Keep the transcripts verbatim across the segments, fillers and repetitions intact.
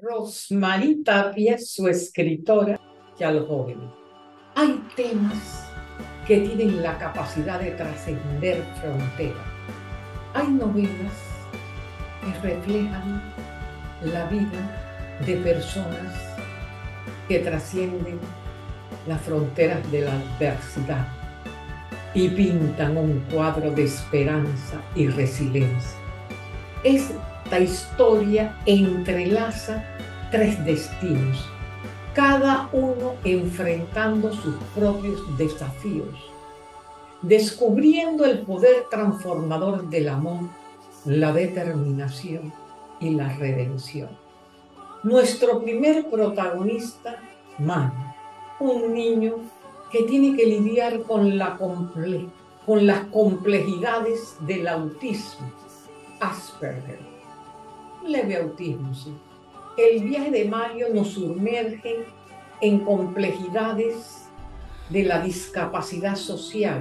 Rosmarie Tapia, su escritora, y a los jóvenes. Hay temas que tienen la capacidad de trascender fronteras. Hay novelas que reflejan la vida de personas que trascienden las fronteras de la adversidad y pintan un cuadro de esperanza y resiliencia. Esta historia entrelaza tres destinos, cada uno enfrentando sus propios desafíos, descubriendo el poder transformador del amor, la determinación y la redención. Nuestro primer protagonista, Manny, un niño que tiene que lidiar con, la comple con las complejidades del autismo, Asperger, leve autismo, sí. El viaje de Mario nos sumerge en complejidades de la discapacidad social,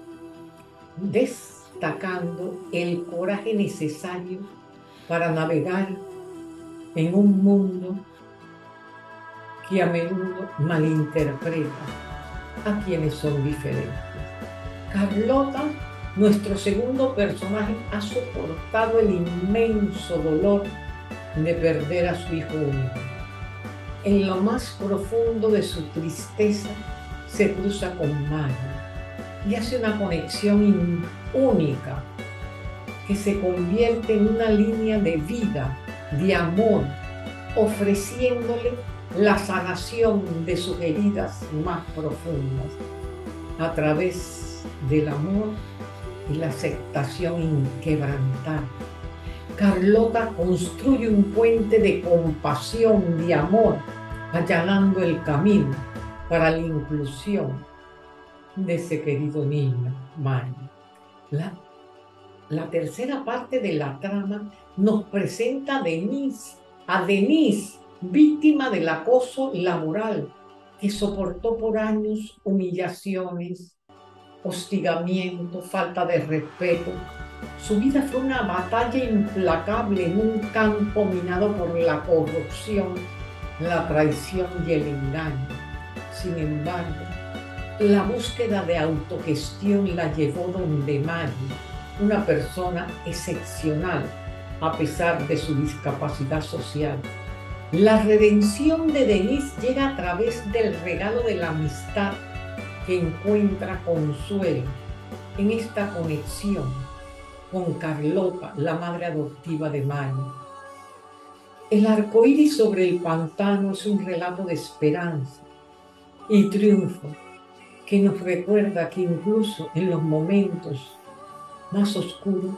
destacando el coraje necesario para navegar en un mundo que a menudo malinterpreta a quienes son diferentes. Carlota, nuestro segundo personaje, ha soportado el inmenso dolor de perder a su hijo único. En lo más profundo de su tristeza se cruza con Mario y hace una conexión única que se convierte en una línea de vida, de amor, ofreciéndole la sanación de sus heridas más profundas a través del amor y la aceptación inquebrantable. Carlota construye un puente de compasión, de amor, allanando el camino para la inclusión de ese querido niño, Mario. La, la tercera parte de la trama nos presenta a Denise, a Denise, víctima del acoso laboral, que soportó por años humillaciones, hostigamiento, falta de respeto. Su vida fue una batalla implacable en un campo minado por la corrupción, la traición y el engaño. Sin embargo, la búsqueda de autogestión la llevó donde Mario, una persona excepcional a pesar de su discapacidad social. La redención de Denise llega a través del regalo de la amistad que encuentra consuelo en esta conexión con Carlota, la madre adoptiva de Mario. El arco iris sobre el pantano es un relato de esperanza y triunfo que nos recuerda que incluso en los momentos más oscuros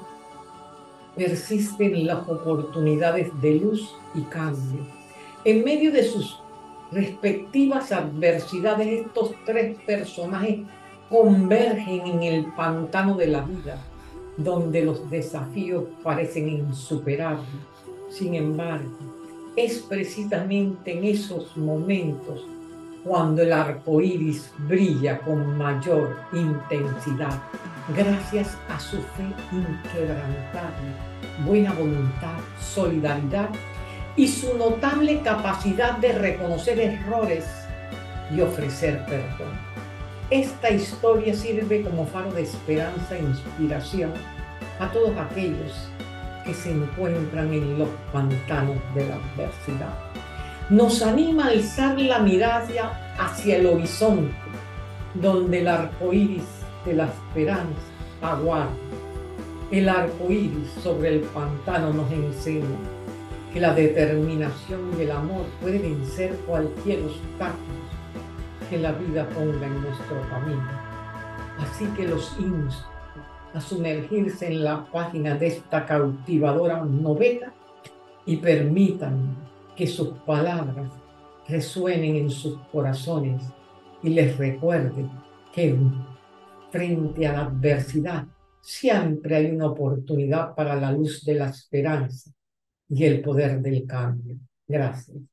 persisten las oportunidades de luz y cambio. En medio de sus respectivas adversidades, estos tres personajes convergen en el pantano de la vida, donde los desafíos parecen insuperables. Sin embargo, es precisamente en esos momentos cuando el arco iris brilla con mayor intensidad, gracias a su fe inquebrantable, buena voluntad, solidaridad y su notable capacidad de reconocer errores y ofrecer perdón. Esta historia sirve como faro de esperanza e inspiración a todos aquellos que se encuentran en los pantanos de la adversidad. Nos anima a alzar la mirada hacia el horizonte, donde el arco iris de la esperanza aguarda. El arco iris sobre el pantano nos enseña que la determinación y el amor puede vencer cualquier obstáculo que la vida ponga en nuestro camino. Así que los insto a sumergirse en la página de esta cautivadora novela y permitan que sus palabras resuenen en sus corazones y les recuerden que frente a la adversidad siempre hay una oportunidad para la luz de la esperanza y el poder del cambio. Gracias.